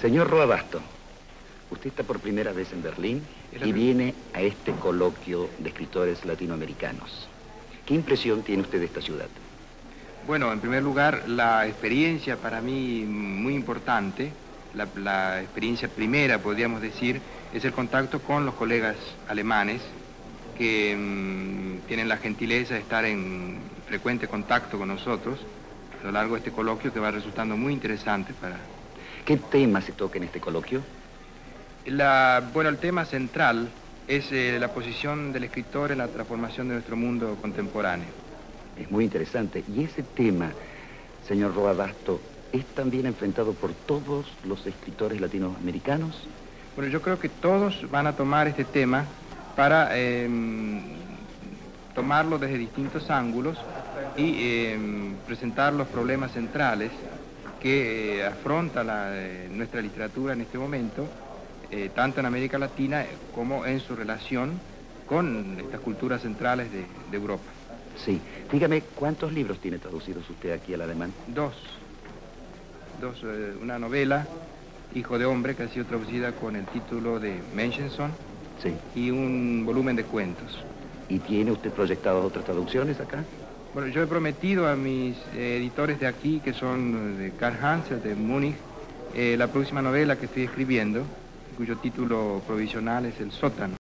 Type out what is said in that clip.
Señor Roabasto, usted está por primera vez en Berlín y viene a este coloquio de escritores latinoamericanos. ¿Qué impresión tiene usted de esta ciudad? Bueno, en primer lugar, la experiencia para mí muy importante, la experiencia primera, podríamos decir, es el contacto con los colegas alemanes que tienen la gentileza de estar en frecuente contacto con nosotros a lo largo de este coloquio, que va resultando muy interesante para... ¿Qué tema se toca en este coloquio? Bueno, el tema central es la posición del escritor en la transformación de nuestro mundo contemporáneo. Es muy interesante. Y ese tema, señor Roabasto, ¿es también enfrentado por todos los escritores latinoamericanos? Bueno, yo creo que todos van a tomar este tema para tomarlo desde distintos ángulos y presentar los problemas centrales que afronta nuestra literatura en este momento, tanto en América Latina como en su relación con estas culturas centrales de Europa. Sí. Dígame, ¿cuántos libros tiene traducidos usted aquí al alemán? Dos. Una novela, Hijo de Hombre, que ha sido traducida con el título de Menschensohn, sí, y un volumen de cuentos. ¿Y tiene usted proyectadas otras traducciones acá? Bueno, yo he prometido a mis editores de aquí, que son de Karl Hansel, de Múnich, la próxima novela que estoy escribiendo, cuyo título provisional es El Sótano.